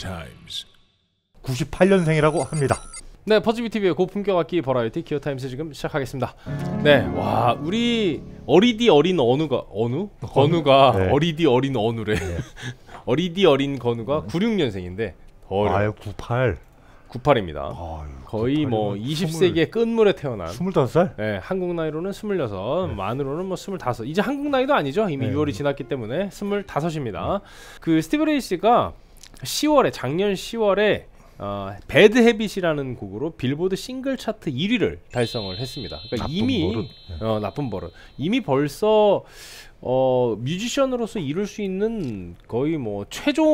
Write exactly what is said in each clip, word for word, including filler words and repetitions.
타임즈. 구십팔 년생이라고 합니다. 네, 퍼즈비티비의 고품격 악기 버라이어티 기어타임스 지금 시작하겠습니다. 네, 와 우리 어리디 어린 언우가 언우? 건우가 네. 어리디 어린 언우래. 네. 어리디 어린 건우가 구십육 년생인데 더 어려. 아유 구십팔. 구십팔입니다. 아유, 거의 뭐 이십 세기의 끝물에 태어난 스물다섯 살? 네, 한국 나이로는 스물여섯, 네. 만으로는 뭐 스물다섯. 이제 한국 나이도 아니죠. 이미 네. 유월이 지났기 때문에 스물다섯입니다. 네. 그 스티브 레이 씨가 시월에 작년 시월에 어, 배드 헤빗이라는 곡으로 빌보드 싱글 차트 일 위를 달성을 했습니다. 그러니까 나쁜 이미 버릇. 어, 나쁜 버릇. 이미 벌써 어, 뮤지션으로서 이룰 수 있는 거의 뭐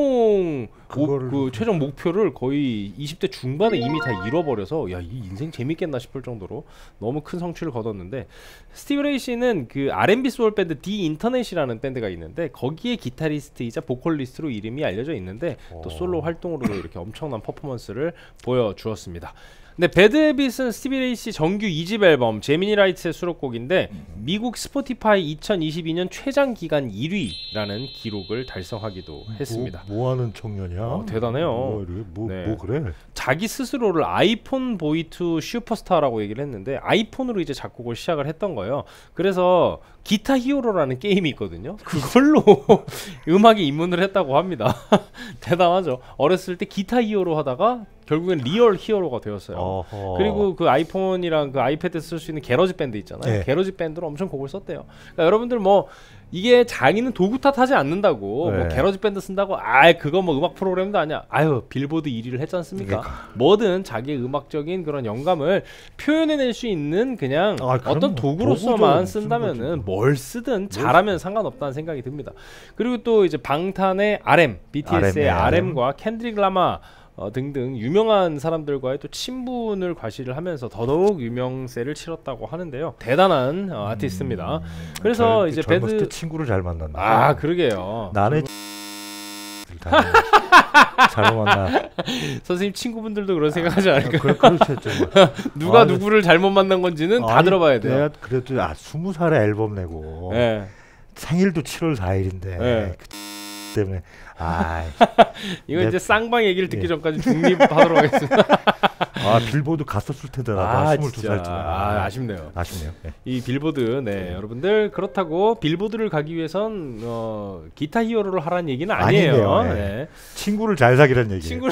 최종 오, 그 최종 목표를 거의 이십 대 중반에 이미 다 잃어버려서 야, 이 인생 재밌겠나 싶을 정도로 너무 큰 성취를 거뒀는데, 스티브 레이 씨는 그 알앤비 소울 밴드 디 인터넷이라는 밴드가 있는데 거기에 기타리스트이자 보컬리스트로 이름이 알려져 있는데 오. 또 솔로 활동으로도 이렇게 엄청난 퍼포먼스를 보여주었습니다. 네, 배드 헤빗은 스티브 레이 씨 정규 이 집 앨범 제미니 라이츠의 수록곡인데 미국 스포티파이 이천이십이 년 최장 기간 일 위라는 기록을 달성하기도 했습니다. 뭐, 뭐 하는 청년이야? 어, 대단해요. 뭐, 뭐, 네. 뭐 그래? 자기 스스로를 아이폰 보이 투 슈퍼스타라고 얘기를 했는데 아이폰으로 이제 작곡을 시작을 했던 거예요. 그래서 기타 히어로라는 게임이 있거든요. 그걸로 음악에 입문을 했다고 합니다. 대단하죠. 어렸을 때 기타 히어로 하다가 결국엔 리얼 히어로가 되었어요. 어허. 그리고 그 아이폰이랑 그 아이패드 쓸 수 있는 게러지 밴드 있잖아요. 네. 게러지 밴드로 엄청 곡을 썼대요. 그러니까 여러분들 뭐 이게 자기는 도구 탓하지 않는다고 네. 뭐 게러지 밴드 쓴다고 아 그거 뭐 음악 프로그램도 아니야. 아유 빌보드 일 위를 했지 않습니까? 그러니까. 뭐든 자기의 음악적인 그런 영감을 표현해낼 수 있는 그냥 아, 어떤 도구로서만 쓴다면은 뭘 쓰든 잘하면 상관없다는 생각이 듭니다. 그리고 또 이제 방탄의 알엠, 비티에스의 알엠과 켄드릭 라마 어, 등등 유명한 사람들과의 또 친분을 과시를 하면서 더더욱 유명세를 치렀다고 하는데요. 대단한 어, 아티스트입니다. 음, 그래서 절, 이제 배드 때 친구를 잘 만났나. 아 그러게요. 나는 잘못 만나. 선생님 친구분들도 그런 생각하지 않을까요? 그, 그렇죠. 누가 아, 누구를 잘못 만난 건지는 다 아니, 들어봐야 돼요. 내가 그래도 아 스무 살에 앨범 내고 네. 생일도 칠월 사일인데 네. 그 때문에 아 이거 이제 쌍방 얘기를 듣기 예. 전까지 중립하도록 하겠습니다. 아 빌보드 갔었을 텐데 나 스물두 살쯤. 아, 아쉽네요. 아쉽네요. 네. 이 빌보드 네, 네 여러분들 그렇다고 빌보드를 가기 위해선 어, 기타 히어로를 하라는 얘기는 아니에요. 아니네요. 네. 네. 친구를 잘 사귀라는 얘기예요. 친구를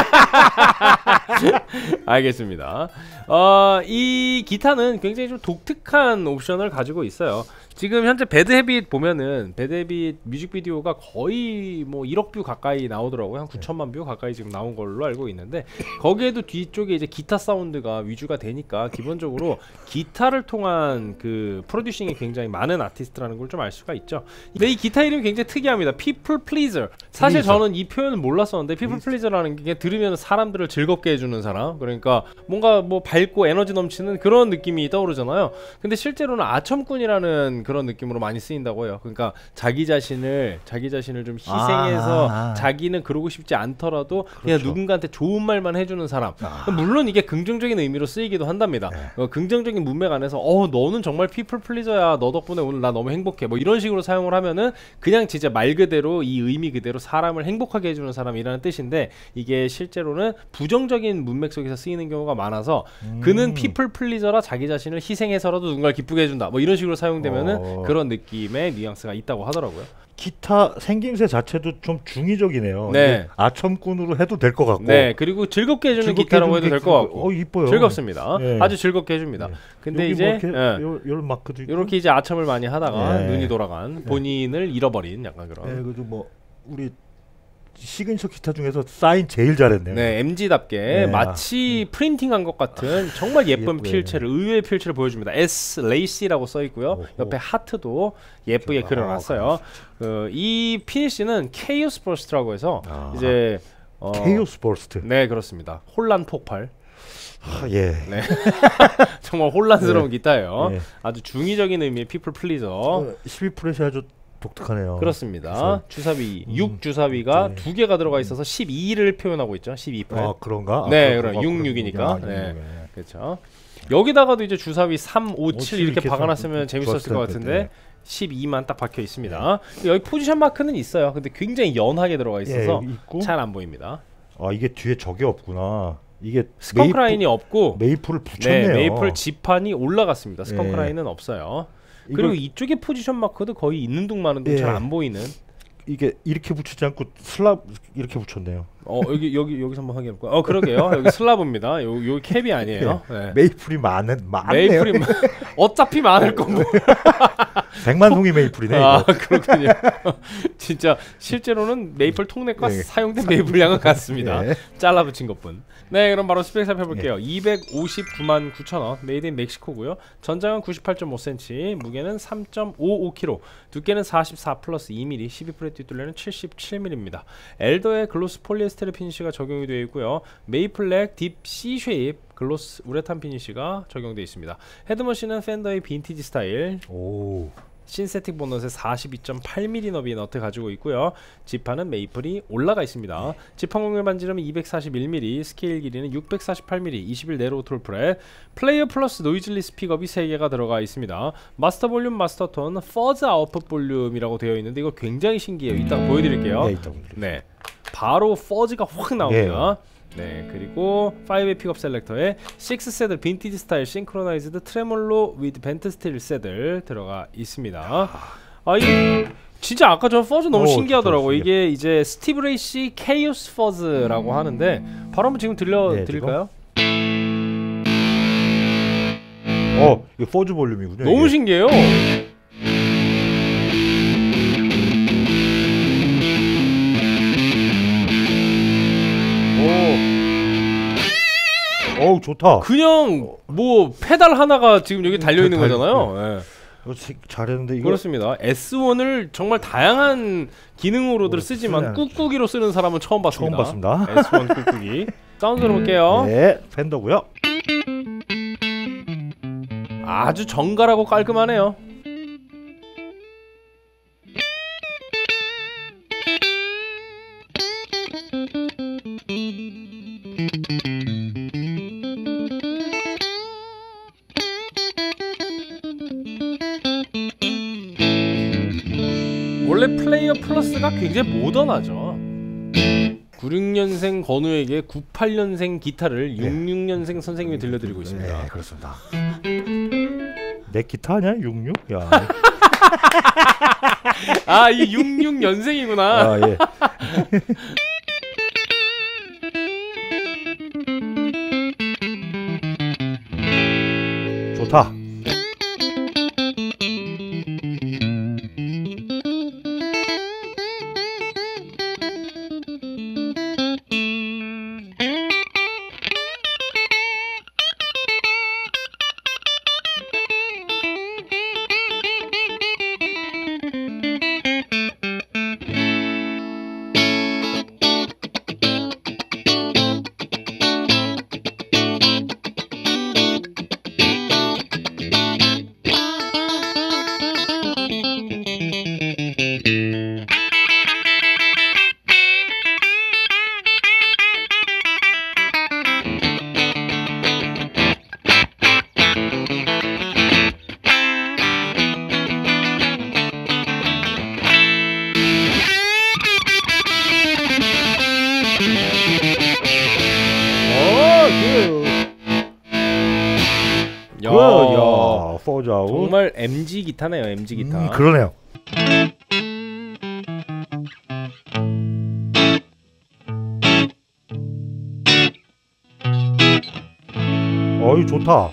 알겠습니다. 어, 이 기타는 굉장히 좀 독특한 옵션을 가지고 있어요. 지금 현재 배드 헤빗 보면은 배드 헤빗 뮤직비디오가 거의 뭐 일억 뷰 가까이 나오더라고요. 한 구천만 뷰 가까이 지금 나온 걸로 알고 있는데 거기에도 뒤쪽에 이제 기타 사운드가 위주가 되니까 기본적으로 기타를 통한 그 프로듀싱이 굉장히 많은 아티스트라는 걸 좀 알 수가 있죠. 근데 이 기타 이름이 굉장히 특이합니다. People Pleaser. 사실 저는 이 표현을 몰랐었는데 People Pleaser라는 게 들으면 사람들을 즐겁게 해주는 사람, 그러니까 뭔가 뭐 밝고 에너지 넘치는 그런 느낌이 떠오르잖아요. 근데 실제로는 아첨꾼이라는 그런 느낌으로 많이 쓰인다고 해요. 그러니까 자기 자신을 자기 자신을 좀 희생해서 아, 아. 자기는 그러고 싶지 않더라도 그렇죠. 그냥 누군가한테 좋은 말만 해주는 사람. 아. 물론 이게 긍정적인 의미로 쓰이기도 한답니다. 네. 어, 긍정적인 문맥 안에서 어 너는 정말 피플 플리저야. 너 덕분에 오늘 나 너무 행복해. 뭐 이런 식으로 사용을 하면은 그냥 진짜 말 그대로 이 의미 그대로 사람을 행복하게 해주는 사람이라는 뜻인데 이게 실제로는 부정적인 문맥 속에서 쓰이는 경우가 많아서 음. 그는 피플 플리저라 자기 자신을 희생해서라도 누군가를 기쁘게 해준다. 뭐 이런 식으로 사용되면은 어. 그런 느낌의 뉘앙스가 있다고 하더라고요. 기타 생김새 자체도 좀 중의적이네요. 네. 아첨꾼으로 해도 될 것 같고. 네. 그리고 즐겁게 해주는 즐겁게 기타라고 해도 될 것 같고. 어, 이뻐요. 즐겁습니다. 네. 아주 즐겁게 해줍니다. 네. 근데 이제 뭐 이렇게, 요, 요 마크도 있고. 이렇게 이제 아첨을 많이 하다가 네. 눈이 돌아간 본인을 네. 잃어버린 약간 그런. 네. 그래도 뭐 우리 시그니처 기타 중에서 사인 제일 잘했네요. 네, 엠지답게 네. 마치 아, 프린팅한 것 같은 정말 예쁜 예쁘게. 필체를 의외의 필체를 보여줍니다. S 레이시라고 써 있고요. 오호. 옆에 하트도 예쁘게 그려놨어요. 그, 이 피니시는 케이오스 버스트라고 해서 아. 이제 어, 케이오스 버스트. 네, 그렇습니다. 혼란 폭발. 아, 예. 네. 정말 혼란스러운 네. 기타예요. 네. 아주 중의적인 의미의 피플 플리저. 어, 십이 프렛이 아주 독특하네요. 그렇습니다. 그래서, 주사위 음, 육 주사위가 네. 두 개가 들어가 있어서 십이를 표현하고 있죠. 십이 프렛. 아 그런가? 네, 아, 그럼 육육이니까. 아, 네, 그렇죠. 여기다가도 이제 주사위 삼, 오, 칠 이렇게 박아놨으면 재밌었을 것 같은데 네. 십이만 딱 박혀 있습니다. 네. 여기 포지션 마크는 있어요. 근데 굉장히 연하게 들어가 있어서 예, 잘 안 보입니다. 아 이게 뒤에 저게 없구나. 이게 스컹크 라인이 없고 메이플을 붙였네요. 네, 메이플 지판이 올라갔습니다. 스컹크 네. 라인은 없어요. 그리고 이쪽에 포지션 마커도 거의 있는 둥 마는 둥 잘 안 예. 보이는. 이게 이렇게 붙이지 않고 슬랍 이렇게 붙였네요. 어 여기 여기 여기서 한번 확인해 볼까요? 어 그러게요. 여기 슬라브입니다. 요 요 캡이 아니에요. 네. 메이플이 많은 많네요. 메이플이 어차피 많을 거고. 백만 송이 메이플이네. 아 이거. 그렇군요. 진짜 실제로는 메이플 통넷과 네. 사용된 메이플량은 같습니다. 네. 잘라 붙인 것뿐. 네, 그럼 바로 스펙 살펴볼게요. 네. 이백오십구만 구천 원, 메이드 인 멕시코고요. 전장은 구십팔 점 오 센티미터, 무게는 삼 점 오오 킬로그램, 두께는 사십사 플러스 이 밀리미터, 십이 프렛 뒷둘레는 칠십칠 밀리미터입니다. 엘더의 글로스 폴리에스테르 피니시가 적용이 되어 있고요. 메이플렉 딥 C 쉐입 글로스 우레탄 피니시가 적용되어 있습니다. 헤드머신은 팬더의 빈티지 스타일. 오. 신세틱 보넛에 사십이 점 팔 밀리미터 너비의 너트 가지고 있고요. 지판은 메이플이 올라가 있습니다. 네. 지판 공률 반지름은 이백사십일 밀리미터, 스케일 길이는 육백사십팔 밀리미터, 이십일 네로 트롤 프렛, 플레이어 플러스 노이즐리스 픽업이 세 개가 들어가 있습니다. 마스터 볼륨, 마스터 톤, 퍼즈 아웃풋 볼륨이라고 되어 있는데 이거 굉장히 신기해요. 이따가 보여드릴게요. 네, 이따 보여드릴게요. 네, 바로 퍼즈가 확 나옵니다. 네. 네, 그리고 파이브의 픽업 셀렉터에 식스 세들 빈티지 스타일 싱크로나이즈드 트레몰로 위드 벤트 스틸 세들 들어가 있습니다. 아, 이 진짜 아까 저 퍼즈 너무 오, 신기하더라고. 진짜 이게 이제 스티브 레이시 케이오스 퍼즈라고 하는데 바로 한번 지금 들려 네, 드릴까요? 어, 이거 퍼즈 볼륨이군요. 너무 이게. 신기해요. 어우 좋다. 그냥 뭐 페달 하나가 지금 여기 달려 있는 달- 거잖아요. 네. 이거 지- 잘했는데 이거 그렇습니다. 에스 원을 정말 다양한 기능으로들 오, 쓰지만 쓰네. 꾹꾹이로 쓰는 사람은 처음 봤습니다. 처음 봤습니다. 에스 원 꾹꾹이. 사운드 들어볼게요. 네, 팬더고요. 아주 정갈하고 깔끔하네요. 원래 플레이어 플러스가 굉장히 모던하죠. 구십육 년생 건우에게 구십팔 년생 기타를 네. 육십육 년생 선생님이 들려드리고 있습니다. 네, 그렇습니다. 내 기타 아니야? 육십육? 야. 아, 이 육십육 년생이구나. 아, 예. 좋다. 야, 야, 퍼즈 아웃. 정말 엠지 기타네요. 엠지 기타. 음, 그러네요. 어이 좋다.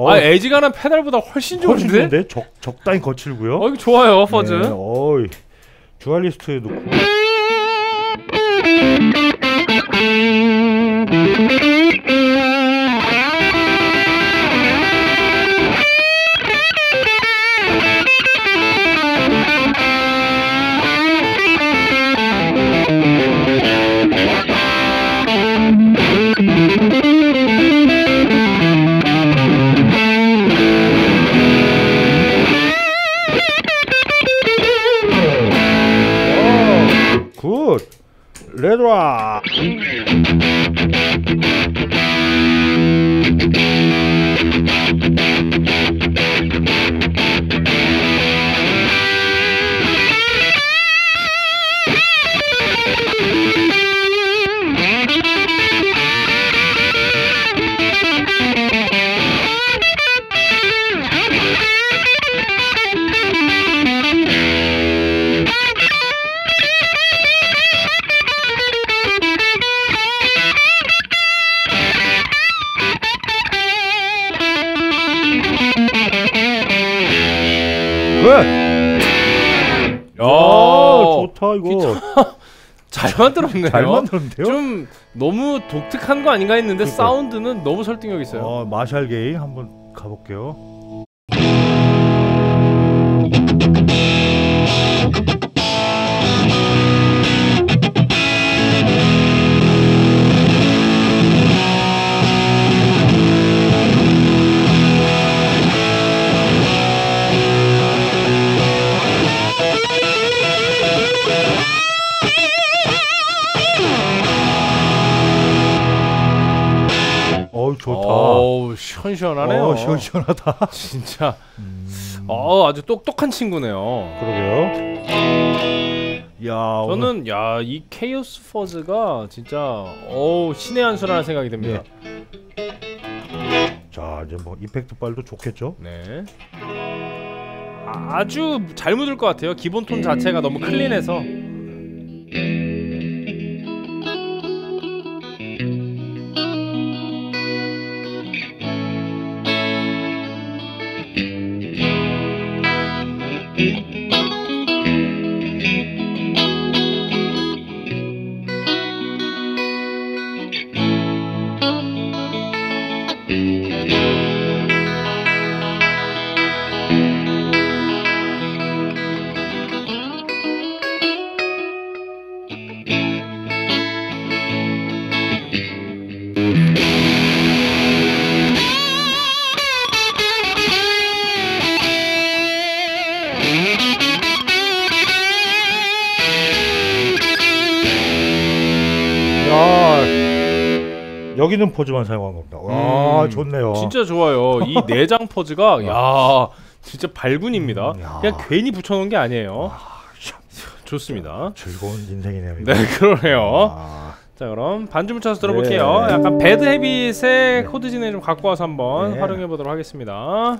어, 아 에지가는 페달보다 훨씬 훨씬 좋은데? 좋은데? 적, 적당히 거칠고요. 어 이거 좋아요 퍼즈. 네, 어이, 듀얼리스트에 놓고. 굿! 레드라! 왜? 야 아, 좋다 이거. 잘 만들었네요. 잘 만들었는데요? 좀 너무 독특한 거 아닌가 했는데 그러니까. 사운드는 너무 설득력 있어요. 어, 마샬 게이 한번 가볼게요. 어우 좋다. 어우 시원시원하네요. 어, 시원시원하다. 진짜 음, 어 아주 똑똑한 친구네요. 그러게요. 야, 오늘- 저는 야 이 케이오스 퍼즈가 진짜 어우 신의 한 수라는 생각이 듭니다. 자 이제 뭐 이펙트 빨도 좋겠죠. 네. 아, 아주 잘 묻을 것 같아요. 기본 톤 자체가 너무 클린해서. 야, 여기는 포즈만 사용한 겁니다. 와 음, 좋네요. 진짜 좋아요. 이 내장 퍼즈가 야 진짜 발군입니다. 음, 야. 그냥 괜히 붙여놓은 게 아니에요. 아, 참, 좋습니다. 즐거운 인생이네요. 이거. 네 그러네요. 아, 자 그럼 반주 묻혀서 들어볼게요. 네. 약간 배드 헤빗의 네. 코드 진행 좀 갖고 와서 한번 네. 활용해 보도록 하겠습니다.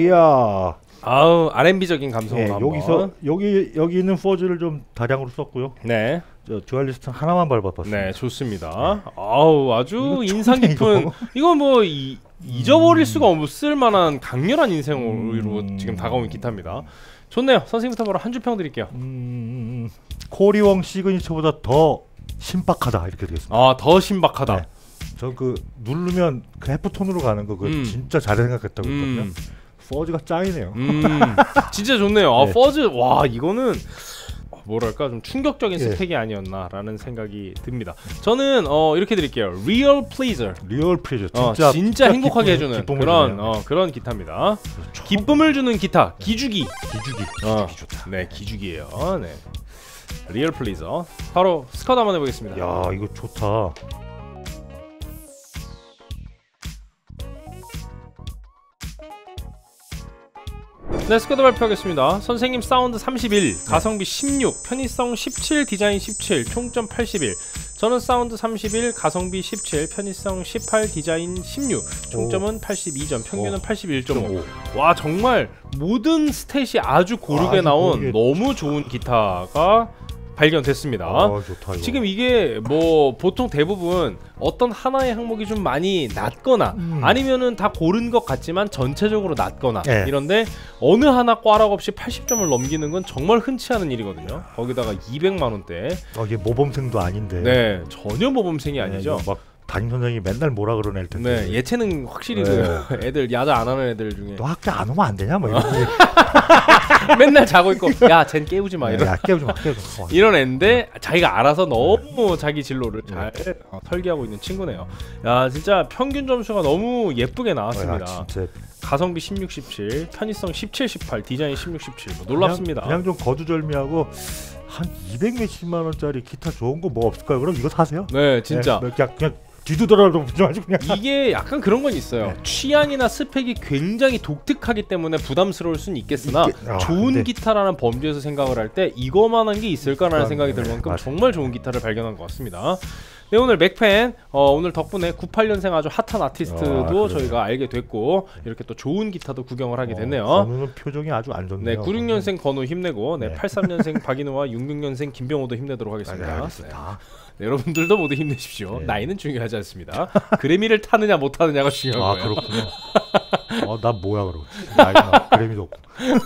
이야. 아우 알앤비적인 감성으로 예, 한번. 여기서 여기 여기 있는 퍼즐을 좀 다량으로 썼고요. 네. 저 듀얼리스트 하나만 밟아봤습니다. 네, 좋습니다. 아우 아주 이거 인상 좋네, 깊은 이거. 이거 뭐 이, 잊어버릴 음. 수가 없을 만한 강렬한 인생으로 음. 지금 다가오는 기타입니다. 좋네요. 선생님부터 바로 한 줄 평 드릴게요. 음, 코리웡 시그니처보다 더 신박하다 이렇게 되겠습니다. 아, 더 신박하다. 네. 저 그 누르면 그 해프톤으로 가는 거 그 음. 진짜 잘 생각했다고 했거든요. 음. 퍼즈가 짱이네요. 음, 진짜 좋네요. 아, 네. 퍼즈, 와 이거는 뭐랄까 좀 충격적인 예. 스펙이 아니었나라는 생각이 듭니다. 저는 어, 이렇게 드릴게요. Real Pleaser. 리얼 프리저 어, 진짜 진짜, 행복하게 기쁨, 해주는 기쁨을 그런 주네요. 어, 그런 기타입니다. 초- 기쁨을 주는 기타, 기주기. 기주기 어, 기주기 좋다. 네, 기주기예요. 네. Real Pleaser. 바로 스쿼드 한번 해보겠습니다. 야 이거 좋다. 네, 스쿼드 발표하겠습니다. 선생님 사운드 삼십일, 가성비 십육, 편의성 십칠, 디자인 십칠, 총점 팔십일. 저는 사운드 삼십일, 가성비 십칠, 편의성 십팔, 디자인 십육, 총점은 팔십이 점, 평균은 오. 팔십일 점 오. 오. 와, 정말 모든 스탯이 아주 고르게 아주 나온 고르게. 너무 좋은 기타가 발견됐습니다. 아 좋다 이거. 지금 이게 뭐 보통 대부분 어떤 하나의 항목이 좀 많이 낮거나 음. 아니면은 다 고른 것 같지만 전체적으로 낮거나 네. 이런데 어느 하나 꽈락 없이 팔십 점을 넘기는 건 정말 흔치 않은 일이거든요. 거기다가 이백만 원대. 어, 이게 모범생도 아닌데. 네, 전혀 모범생이 네, 아니죠. 이거 막 담임 선생님이 맨날 뭐라 그러는 애일 텐데. 네, 예체능 확실히 네. 그 애들 야자 안 하는 애들 중에 너 학교 안 오면 안 되냐 뭐 이런. 맨날 자고 있고 야, 쟨 깨우지 마 이런 야 깨우지 마 깨우지 마. 이런 애인데 자기가 알아서 너무 자기 진로를 잘 어, 설계하고 있는 친구네요. 야, 진짜 평균 점수가 너무 예쁘게 나왔습니다. 야, 진짜 가성비 십육, 십칠, 편의성 십칠, 십팔, 디자인 십육, 십칠. 뭐 놀랍습니다. 그냥, 그냥 좀 거두절미하고 한 이백 몇십만 원짜리 기타 좋은 거 뭐 없을까요? 그럼 이거 사세요. 네, 진짜. 네, 그냥, 그냥 뒤두더라도 보지 마시고 그냥. 이게 약간 그런 건 있어요. 네. 취향이나 스펙이 굉장히 독특하기 때문에 부담스러울 수는 있겠으나 있겠- 아, 좋은 근데- 기타라는 범주에서 생각을 할 때 이거만한 게 있을까라는 있을까? 생각이 들 네, 만큼 맞아요. 정말 좋은 기타를 발견한 것 같습니다. 네, 오늘 맥팬 어, 오늘 덕분에 구십팔 년생 아주 핫한 아티스트도 아, 그래요. 저희가 알게 됐고 이렇게 또 좋은 기타도 구경을 하게 됐네요. 어, 건우는 표정이 아주 안 좋네요. 네, 구십육 년생 건우 힘내고 네, 네. 팔십삼 년생 박인우와 육십육 년생 김병호도 힘내도록 하겠습니다. 아, 네, 네. 알겠습니다. 네, 여러분들도 모두 힘내십시오. 네. 나이는 중요하지 않습니다. 그래미를 타느냐 못 타느냐가 중요한 아 거예요. 그렇군요. 어, 나 뭐야 그러고. 나이가 그래미도 없고.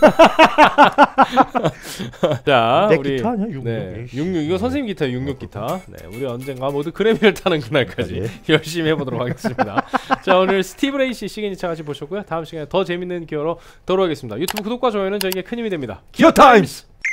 자, 내 우리 기타 아니야? 육육. 네, 에이씨. 육육 이거 선생님 기타 육육 기타. 네, 우리 언젠가 모두 그래미를 타는 그날까지 네. 열심히 해보도록 하겠습니다. 자, 오늘 스티브 레이 씨 시그니처 같이 보셨고요. 다음 시간에 더 재밌는 기어로 돌아오겠습니다. 유튜브 구독과 좋아요는 저에게 큰 힘이 됩니다. 기어 타임스.